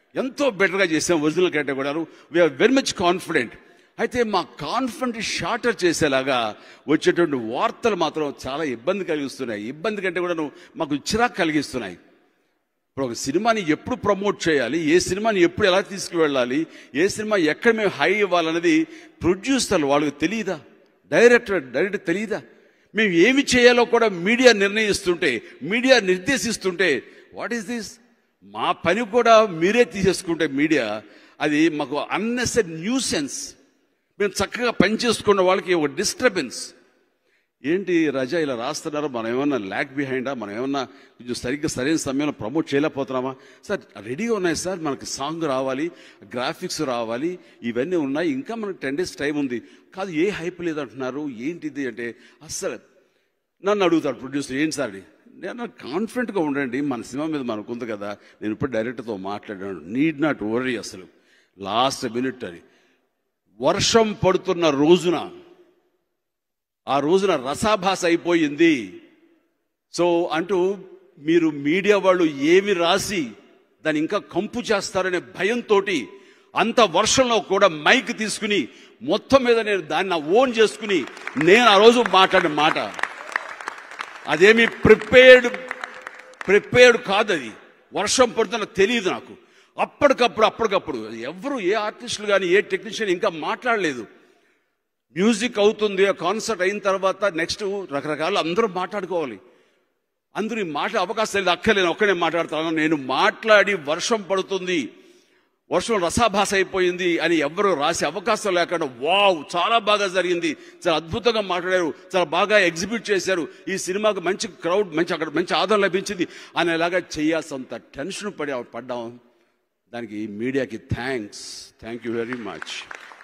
ఎంతో బెటర్గా చేసాం ఒరిజినల్ కంటే కూడా. We are very much confident. అయితే మా కాన్ఫిడెంట్ షార్టర్ చేసేలాగా వచ్చేటువంటి వార్తలు మాత్రం చాలా ఇబ్బంది కలిగిస్తున్నాయి. ఇబ్బంది కంటే కూడా మాకు చిరాకు కలిగిస్తున్నాయి. ఇప్పుడు ఒక సినిమాని ఎప్పుడు ప్రమోట్ చేయాలి, ఏ సినిమాని ఎప్పుడు ఎలా తీసుకువెళ్ళాలి, ఏ సినిమా ఎక్కడ మేము హై ఇవ్వాలన్నది ప్రొడ్యూసర్లు వాళ్ళకి తెలియదా, డైరెక్టర్ తెలియదా? మేము ఏమి చేయాలో కూడా మీడియా నిర్ణయిస్తుంటే, మీడియా నిర్దేశిస్తుంటే వాట్ ఈస్ దిస్? మా పని కూడా మీరే తీసేసుకుంటే మీడియా, అది మాకు అన్నెసరీ న్యూసెన్స్. మేము చక్కగా పనిచేసుకున్న వాళ్ళకి ఒక డిస్టర్బెన్స్. ఏంటి రజా ఇలా రాస్తున్నారు, మనం ఏమన్నా ల్యాక్ బిహైండా, మనం ఏమన్నా కొంచెం సరైన సమయంలో ప్రమోట్ చేయలేకపోతున్నామా? సార్ రెడీగా ఉన్నాయి సార్, మనకి సాంగ్ రావాలి, గ్రాఫిక్స్ రావాలి, ఇవన్నీ ఉన్నాయి, ఇంకా మనకు 10 days టైం ఉంది. కాదు ఏ హైప్ లేదంటున్నారు, ఏంటిది అంటే అస్సలు నన్ను అడుగుతాడు ప్రొడ్యూసర్, ఏంటి సార్ అని. నేను కాన్ఫిడెంట్గా ఉండండి, మన సినిమా మీద మనకు ఉంది కదా, నేను ఇప్పుడు డైరెక్టర్తో మాట్లాడాను, నీడ్ నాట్ వరీ, అసలు లాస్ట్ మినిట్ అని. వర్షం పడుతున్న రోజున, ఆ రోజున రసాభాస అయిపోయింది. సో అంటూ మీరు మీడియా వాళ్ళు ఏమి రాసి దాన్ని ఇంకా కంపు చేస్తారనే భయంతో అంత వర్షంలో కూడా మైక్ తీసుకుని మొత్తం మీద నేను దాన్ని ఓన్ చేసుకుని నేను ఆ రోజు మాట్లాడిన మాట అదేమి ప్రిపేర్డ్ కాదు. అది వర్షం పడుతున్న తెలియదు నాకు. అప్పటికప్పుడు ఎవరు, ఏ ఆర్టిస్టులు కానీ ఏ టెక్నీషియన్ ఇంకా మాట్లాడలేదు. మ్యూజిక్ అవుతుంది, కాన్సర్ట్ అయిన తర్వాత నెక్స్ట్ రకరకాల అందరూ మాట్లాడుకోవాలి. అందరూ మాట్లాడే అవకాశం లేదు, అక్కర్లేదు, ఒక్కనే మాట్లాడతాను. నేను మాట్లాడి వర్షం పడుతుంది, వర్షం రసాభాస అయిపోయింది అని ఎవరు రాసే అవకాశం లేకుండా వావ్ చాలా బాగా జరిగింది, చాలా అద్భుతంగా మాట్లాడారు, చాలా బాగా ఎగ్జిబిట్ చేశారు, ఈ సినిమాకు మంచి క్రౌడ్, అక్కడ మంచి ఆదరణ లభించింది అనేలాగా చేయాల్సినంత టెన్షన్ పడ్డాం. దానికి మీడియాకి thank you very much.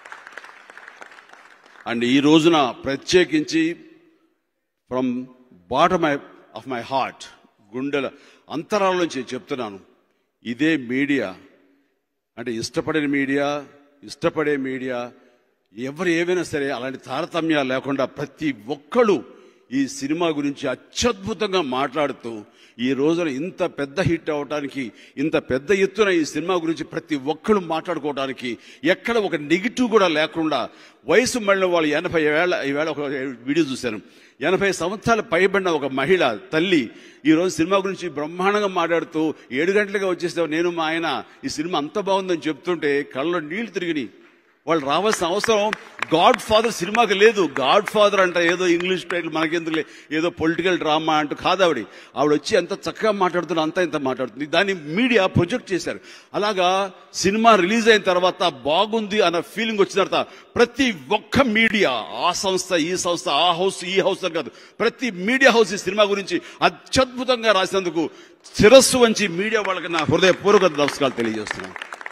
And ఈ రోజున ప్రత్యేకించి from bottom of my heart, గుండెల అంతరాల నుంచి చెప్తున్నాను, ఇదే మీడియా అంటే ఇష్టపడే మీడియా ఎవరు ఏవైనా సరే అలాంటి తారతమ్యాలు లేకుండా ప్రతి ఒక్కళ్ళు ఈ సినిమా గురించి అత్యద్భుతంగా మాట్లాడుతూ ఈ రోజున ఇంత పెద్ద హిట్ అవడానికి, ఇంత పెద్ద ఎత్తున ఈ సినిమా గురించి ప్రతి ఒక్కళ్ళు మాట్లాడుకోవడానికి ఎక్కడ ఒక నెగిటివ్ కూడా లేకుండా, వయసు మళ్ళీ వాళ్ళు 80 ఏళ్ళ, ఈవేళ ఒక వీడియో చూశాను, 80 సంవత్సరాలు పైబడిన ఒక మహిళ తల్లి ఈరోజు సినిమా గురించి బ్రహ్మాండంగా మాట్లాడుతూ 7 గంటలుగా వచ్చేసావు నేను మా ఆయన, ఈ సినిమా అంత బాగుందని చెప్తుంటే కళ్ళలో నీళ్లు తిరిగినాయి. వాళ్ళు రావాల్సిన అవసరం గాడ్ ఫాదర్ సినిమాకి లేదు. గాడ్ ఫాదర్ అంటే ఏదో ఇంగ్లీష్ టైటిల్ మనకెందుకు, ఏదో పొలిటికల్ డ్రామా అంటూ కాదు. ఆవిడ వచ్చి ఎంత చక్కగా మాట్లాడుతున్నా, అంత ఇంత మాట్లాడుతుంది. దాన్ని మీడియా ప్రొజెక్ట్ చేశారు. అలాగా సినిమా రిలీజ్ అయిన తర్వాత బాగుంది అన్న ఫీలింగ్ వచ్చిన తర్వాత ప్రతి ఒక్క మీడియా, ఆ సంస్థ ఈ సంస్థ, ఆ హౌస్ ఈ హౌస్ అని కాదు, ప్రతి మీడియా హౌస్ ఈ సినిమా గురించి అత్యద్భుతంగా రాసినందుకు శిరస్సు వంచి మీడియా వాళ్ళకి నా హృదయపూర్వక నమస్కారాలు తెలియజేస్తున్నాను.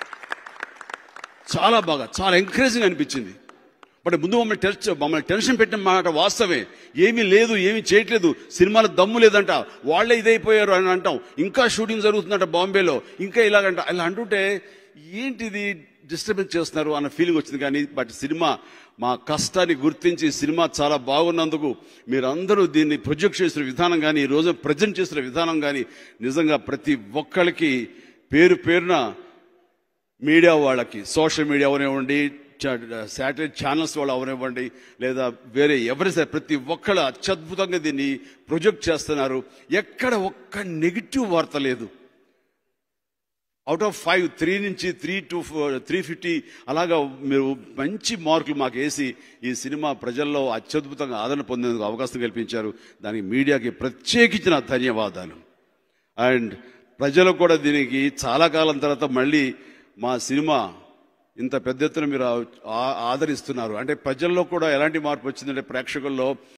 చాలా బాగా, చాలా ఎంకరేజింగ్ అనిపించింది. బట్ ముందు మమ్మల్ని టెన్షన్ పెట్టిన మాట వాస్తవమే. ఏమీ లేదు, ఏమీ చేయట్లేదు, సినిమాలో దమ్ము లేదంట, వాళ్లే ఇదైపోయారు అని అంటాం. ఇంకా షూటింగ్ జరుగుతుందంట బాంబేలో, ఇంకా ఇలాగంట. ఇలా అంటుంటే ఏంటిది డిస్టర్బెన్స్ చేస్తున్నారు అన్న ఫీలింగ్ వచ్చింది. కానీ బట్ సినిమా మా కష్టాన్ని గుర్తించి సినిమా చాలా బాగున్నందుకు మీరందరూ దీన్ని ప్రొజెక్ట్ చేసిన విధానం కానీ, ఈ రోజు ప్రజెంట్ చేసిన విధానం కానీ నిజంగా ప్రతి ఒక్కరికి పేరున మీడియా వాళ్ళకి, సోషల్ మీడియా అవనివ్వండి, శాటిలైట్ ఛానల్స్ వాళ్ళు అవనివ్వండి, లేదా వేరే ఎవరి సరే ప్రతి ఒక్కళ్ళు అత్యద్భుతంగా దీన్ని ప్రొజెక్ట్ చేస్తున్నారు. ఎక్కడ ఒక్క నెగిటివ్ వార్త లేదు. అవుట్ ఆఫ్ 5, 3 నుంచి 3 to 350 అలాగా మీరు మంచి మార్కులు మాకు వేసి ఈ సినిమా ప్రజల్లో అత్యద్భుతంగా ఆదరణ పొందేందుకు అవకాశం కల్పించారు. దానికి మీడియాకి ప్రత్యేకించిన ధన్యవాదాలు. అండ్ ప్రజలు కూడా దీనికి చాలా కాలం తర్వాత మళ్ళీ మా సినిమా ఇంత పెద్ద ఎత్తున మీరు ఆదరిస్తున్నారు అంటే ప్రజల్లో కూడా ఎలాంటి మార్పు వచ్చిందంటే ప్రేక్షకుల్లో